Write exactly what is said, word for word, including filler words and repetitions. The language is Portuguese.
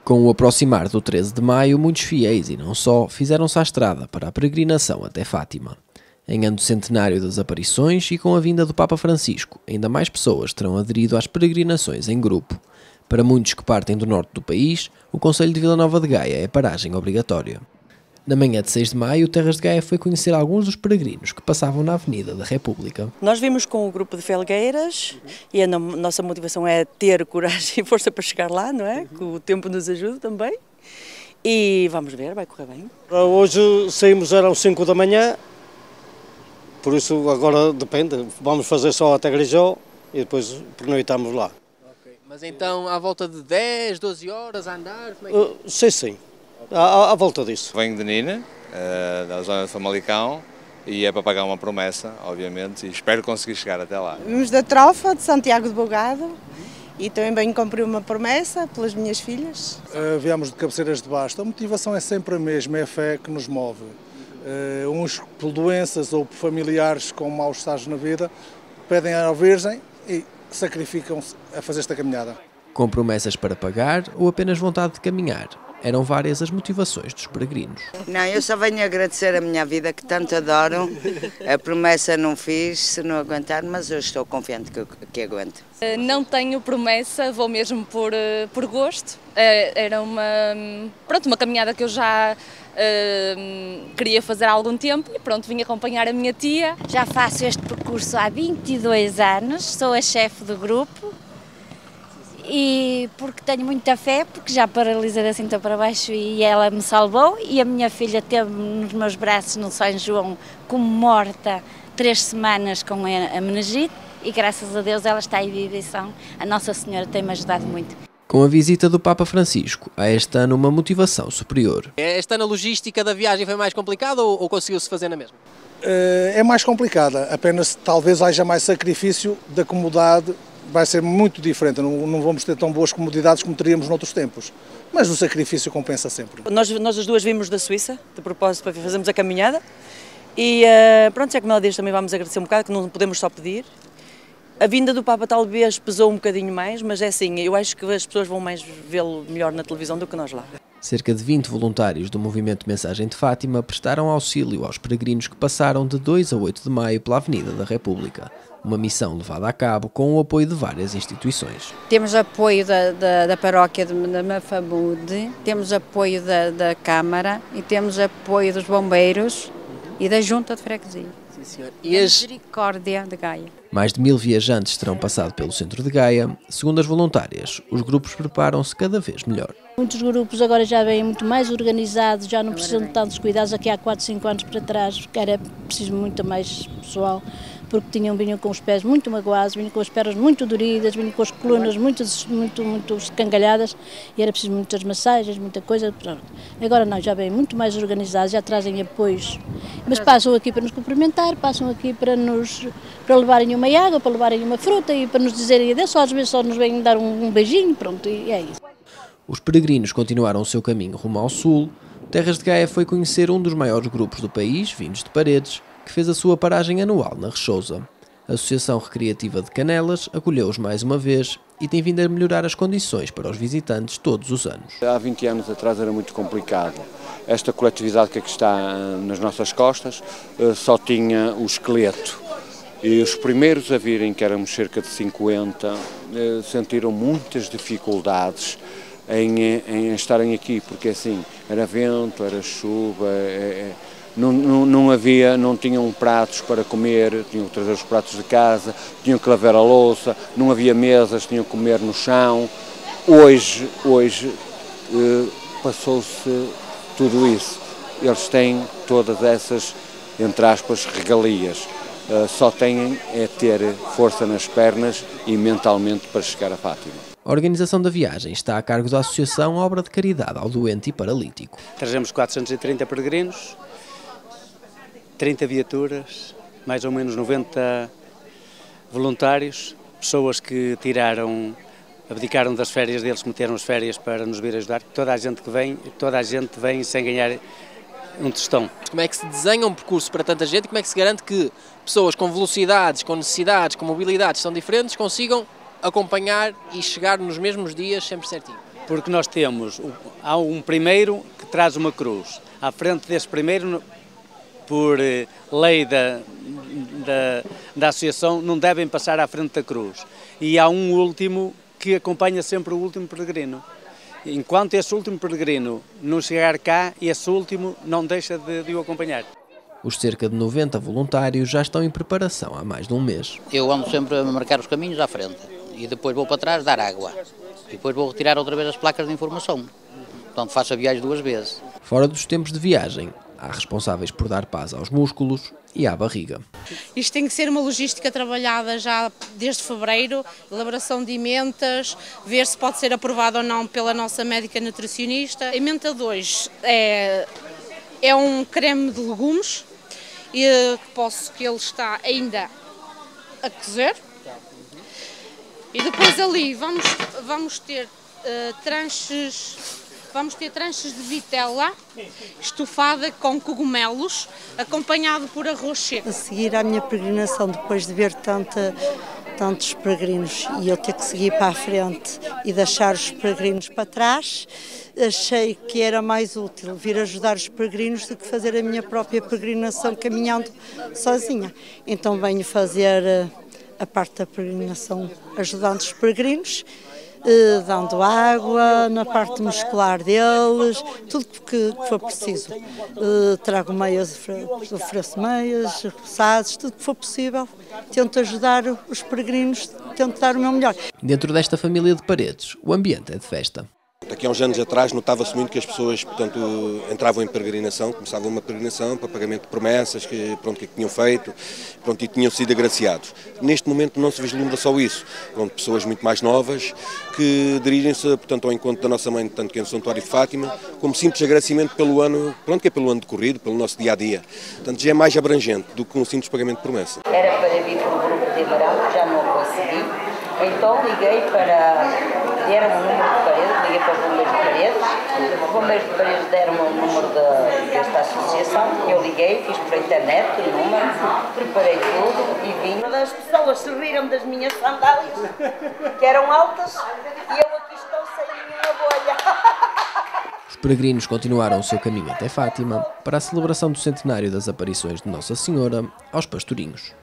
Com o aproximar do treze de maio, muitos fiéis, e não só, fizeram-se à estrada para a peregrinação até Fátima. Em ano centenário das aparições e com a vinda do Papa Francisco, ainda mais pessoas terão aderido às peregrinações em grupo. Para muitos que partem do norte do país, o concelho de Vila Nova de Gaia é paragem obrigatória. Na manhã de seis de maio, o Terras de Gaia foi conhecer alguns dos peregrinos que passavam na Avenida da República. Nós vimos com o grupo de felgueiras e a nossa motivação é ter coragem e força para chegar lá, não é? Que o tempo nos ajuda também. E vamos ver, vai correr bem. Hoje saímos, eram cinco da manhã, por isso agora depende, vamos fazer só até Grijó e depois pernoitamos lá. Okay. Mas então à volta de dez, doze horas a andar? Como é que... uh, sim, sim. À, à volta disso. Venho de Nina, uh, da zona de Famalicão, e é para pagar uma promessa, obviamente, e espero conseguir chegar até lá. Vimos da Trofa, de Santiago de Bogado, e também venho cumprir uma promessa pelas minhas filhas. Uh, viemos de Cabeceiras de Basto. A motivação é sempre a mesma, é a fé que nos move. Uh, uns por doenças ou por familiares com maus estados na vida, pedem à Virgem e sacrificam-se a fazer esta caminhada. Com promessas para pagar ou apenas vontade de caminhar? Eram várias as motivações dos peregrinos. Não, eu só venho agradecer a minha vida, que tanto adoro. A promessa não fiz, se não aguentar, mas eu estou confiante que, que aguento. Não tenho promessa, vou mesmo por, por gosto. Era uma, pronto, uma caminhada que eu já uh, queria fazer há algum tempo e pronto, vim acompanhar a minha tia. Já faço este percurso há vinte e dois anos, sou a chefe do grupo. E porque tenho muita fé, porque já paralisei da cinta para baixo e ela me salvou, e a minha filha teve nos meus braços no São João como morta três semanas com a meningite e graças a Deus ela está em viva e sã. A Nossa Senhora tem-me ajudado muito. Com a visita do Papa Francisco, há este ano uma motivação superior. Este ano a logística da viagem foi mais complicada ou, ou conseguiu-se fazer na mesma? É mais complicada, apenas talvez haja mais sacrifício da comodidade. Vai ser muito diferente, não, não vamos ter tão boas comodidades como teríamos noutros tempos, mas o sacrifício compensa sempre. Nós, nós as duas vimos da Suíça, de propósito para fazermos a caminhada, e uh, pronto, já como ela diz, também vamos agradecer um bocado, que não podemos só pedir. A vinda do Papa talvez pesou um bocadinho mais, mas é assim, eu acho que as pessoas vão mais vê-lo melhor na televisão do que nós lá. Cerca de vinte voluntários do movimento Mensagem de Fátima prestaram auxílio aos peregrinos que passaram de dois a oito de maio pela Avenida da República. Uma missão levada a cabo com o apoio de várias instituições. Temos apoio da, da, da paróquia de, da Mafamude, temos apoio da, da Câmara e temos apoio dos bombeiros e da Junta de Freguesia. Sim, senhor. E a Misericórdia de Gaia. Mais de mil viajantes terão passado pelo centro de Gaia. Segundo as voluntárias, os grupos preparam-se cada vez melhor. Muitos grupos agora já vêm muito mais organizados, já não precisam de tantos cuidados. Aqui há quatro, cinco anos para trás, que era preciso muito mais pessoal, porque tinham, vinham com os pés muito magoados, vinham com as pernas muito doridas, vinham com as colunas muito, muito, muito escangalhadas e era preciso muitas massagens, muita coisa. Pronto. Agora não, já vêm muito mais organizados, já trazem apoios, mas passam aqui para nos cumprimentar, passam aqui para nos para levarem uma água, para levarem uma fruta e para nos dizerem adeus, só às vezes só nos vêm dar um, um beijinho, pronto, e é isso. Os peregrinos continuaram o seu caminho rumo ao sul. Terras de Gaia foi conhecer um dos maiores grupos do país, vindos de Paredes, que fez a sua paragem anual na Rechousa. A Associação Recreativa de Canelas acolheu-os mais uma vez e tem vindo a melhorar as condições para os visitantes todos os anos. Há vinte anos atrás era muito complicado. Esta coletividade que aqui está nas nossas costas só tinha o esqueleto. E os primeiros a virem, que éramos cerca de cinquenta, sentiram muitas dificuldades em, em estarem aqui, porque assim, era vento, era chuva, é, não, não, não havia, não tinham pratos para comer, tinham que trazer os pratos de casa, tinham que lavar a louça, não havia mesas, tinham que comer no chão. Hoje, hoje eh, passou-se tudo isso. Eles têm todas essas, entre aspas, regalias. Uh, só têm é ter força nas pernas e mentalmente para chegar a Fátima. A organização da viagem está a cargo da Associação Obra de Caridade ao Doente e Paralítico. Trazemos quatrocentos e trinta peregrinos, trinta viaturas, mais ou menos noventa voluntários, pessoas que tiraram, abdicaram das férias deles, meteram as férias para nos vir ajudar. Toda a gente que vem, toda a gente vem sem ganhar um tostão. Como é que se desenha um percurso para tanta gente e como é que se garante que pessoas com velocidades, com necessidades, com mobilidades tão diferentes consigam acompanhar e chegar nos mesmos dias sempre certinho? porque nós temos, há um primeiro que traz uma cruz, à frente desse primeiro, por lei da, da, da associação, não devem passar à frente da cruz, e há um último que acompanha sempre o último peregrino. Enquanto esse último peregrino não chegar cá, esse último não deixa de, de o acompanhar. Os cerca de noventa voluntários já estão em preparação há mais de um mês. Eu ando sempre a marcar os caminhos à frente e depois vou para trás dar água. E depois vou retirar outra vez as placas de informação. Portanto, faço a viagem duas vezes. Fora dos tempos de viagem, há responsáveis por dar paz aos músculos e à barriga. Isto tem que ser uma logística trabalhada já desde fevereiro, elaboração de emendas, ver se pode ser aprovado ou não pela nossa médica nutricionista. A emenda dois é, é um creme de legumes, e que posso que ele está ainda a cozer. E depois ali vamos, vamos ter uh, tranches, vamos ter tranches de vitela estufada com cogumelos, acompanhado por arroz seco. A seguir à minha peregrinação, depois de ver tanta, tantos peregrinos e eu ter que seguir para a frente e deixar os peregrinos para trás, achei que era mais útil vir ajudar os peregrinos do que fazer a minha própria peregrinação caminhando sozinha. Então venho fazer a parte da peregrinação ajudando os peregrinos, eh, dando água na parte muscular deles, tudo que, que for preciso. Eh, trago meias, ofereço meias, repousados, tudo que for possível. Tento ajudar os peregrinos, tento dar o meu melhor. Dentro desta família de Paredes, o ambiente é de festa. Aqui há uns anos atrás notava-se muito que as pessoas, portanto, entravam em peregrinação, começavam uma peregrinação para pagamento de promessas que, pronto, que tinham feito, pronto, e tinham sido agraciados. Neste momento não se vislumbra só isso, pronto, pessoas muito mais novas que dirigem-se, portanto, ao encontro da nossa mãe, tanto que é no Santuário de Fátima, como simples agradecimento pelo ano, pronto, que é pelo ano decorrido, pelo nosso dia-a-dia. Portanto, já é mais abrangente do que um simples pagamento de promessa. Era para vir para o grupo de Amaral, já não o consegui, então liguei para... deram-me o número de Paredes, liguei para os bombeiros de Paredes, os bombeiros de Paredes deram-me o número de, desta associação, eu liguei, fiz por internet o número, preparei tudo e vim. As pessoas se riram das minhas sandálias, que eram altas, e eu aqui estou sem nenhuma bolha. Os peregrinos continuaram o seu caminho até Fátima para a celebração do centenário das aparições de Nossa Senhora aos pastorinhos.